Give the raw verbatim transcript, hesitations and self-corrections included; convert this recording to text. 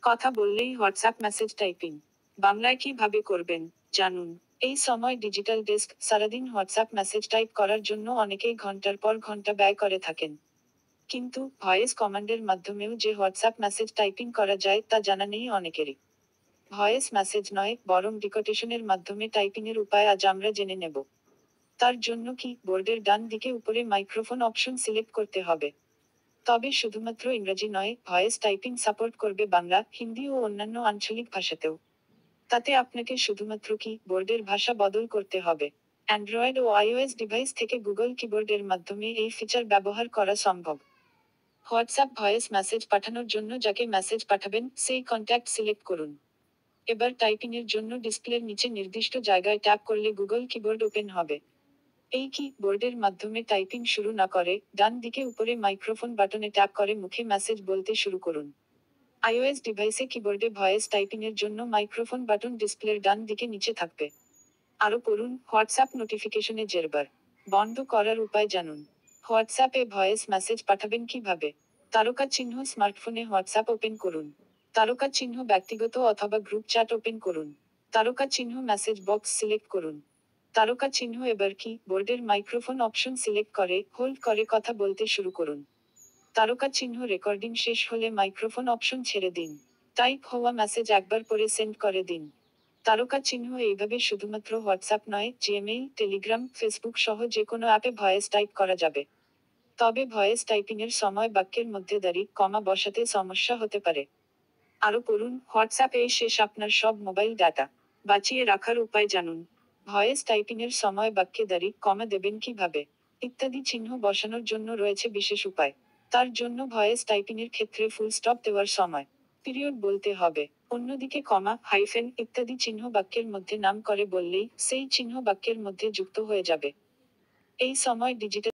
কথা বললেই WhatsApp message typing বাংলায় কিভাবে করবেন জানুন। এই সময় ডিজিটাল ডেস্ক সারাদিন হোয়াটসঅ্যাপ মেসেজ টাইপ করার জন্য অনেকেই ঘন্টার পর ঘন্টা ব্যয় করে থাকেন। কিন্তু ভয়েস কমান্ডের মাধ্যমেও যে হোয়াটসঅ্যাপ মেসেজ টাইপিং করা যায় তা জানা নেই অনেকেরই। ভয়েস মেসেজ নয়, বরং ডিকোটেশনের মাধ্যমে টাইপিংয়ের উপায় আজ আমরা জেনে নেব। তার জন্য কি বোর্ডের ডান দিকে উপরে মাইক্রোফোন অপশন সিলেক্ট করতে হবে। তবে শুধুমাত্র ইংরেজি নয়, ভয়েস টাইপিং সাপোর্ট করবে বাংলা, হিন্দি ও অন্যান্য আঞ্চলিক ভাষাতেও। তাতে আপনাকে শুধুমাত্র কি বোর্ডের ভাষা বদল করতে হবে। অ্যান্ড্রয়েড ও আইওএস ডিভাইস থেকে গুগল কিবোর্ডের মাধ্যমে এই ফিচার ব্যবহার করা সম্ভব। হোয়াটসঅ্যাপ ভয়েস মেসেজ পাঠানোর জন্য যাকে মেসেজ পাঠাবেন সেই কন্ট্যাক্ট সিলেক্ট করুন। এবার টাইপিংয়ের জন্য ডিসপ্লের নিচে নির্দিষ্ট জায়গায় ট্যাপ করলে গুগল কিবোর্ড ওপেন হবে। এই কি বোর্ডের মাধ্যমে টাইপিং শুরু না করে ডান দিকে উপরে মাইক্রোফোন বাটনে ট্যাপ করে মুখে মেসেজ বলতে শুরু করুন। আইওএস ডিভাইসে কিবোর্ডে ভয়েস টাইপিংয়ের জন্য মাইক্রোফোন বাটন ডিসপ্লের ডান দিকে নিচে থাকবে। আরও পড়ুন, হোয়াটসঅ্যাপ নোটিফিকেশনে জেরবার বন্ধ করার উপায় জানুন। হোয়াটসঅ্যাপে ভয়েস মেসেজ পাঠাবেন কিভাবে। তারকা চিহ্ন স্মার্টফোনে হোয়াটসঅ্যাপ ওপেন করুন। তারকা চিহ্ন ব্যক্তিগত অথবা গ্রুপ চ্যাট ওপেন করুন। তারকা চিহ্ন মেসেজ বক্স সিলেক্ট করুন। তারকা চিহ্ন এবার কি বোর্ডের মাইক্রোফোন অপশন সিলেক্ট করে হোল্ড করে কথা বলতে শুরু করুন। তারকা চিহ্ন রেকর্ডিং শেষ হলে মাইক্রোফোন অপশন ছেড়ে দিন। টাইপ হওয়া মেসেজ একবার পরে সেন্ড করে দিন। তারকা চিহ্ন এইভাবে শুধুমাত্র হোয়াটসঅ্যাপ নয়, জিমেইল, টেলিগ্রাম, ফেসবুক সহ যে কোনো অ্যাপে ভয়েস টাইপ করা যাবে। তবে ভয়েস টাইপিংয়ের সময় বাক্যের মধ্যে দাঁড়ি কমা বসাতে সমস্যা হতে পারে। আরও পড়ুন, হোয়াটসঅ্যাপে শেষ আপনার সব মোবাইল ডাটা বাঁচিয়ে রাখার উপায় জানুন। ভয়েস টাইপিংয়ের সময় বাক্যে দাঁড়ি কমা দেবেন কিভাবে ইত্যাদি চিহ্ন বসানোর জন্য রয়েছে বিশেষ উপায়। তার জন্য ভয়েস টাইপিংয়ের ক্ষেত্রে ফুল স্টপ দেওয়ার সময় পিরিয়ড বলতে হবে। অন্যদিকে কমা, হাইফেন ইত্যাদি চিহ্ন বাক্যের মধ্যে নাম করে বললেই সেই চিহ্ন বাক্যের মধ্যে যুক্ত হয়ে যাবে। এই সময় ডিজিটাল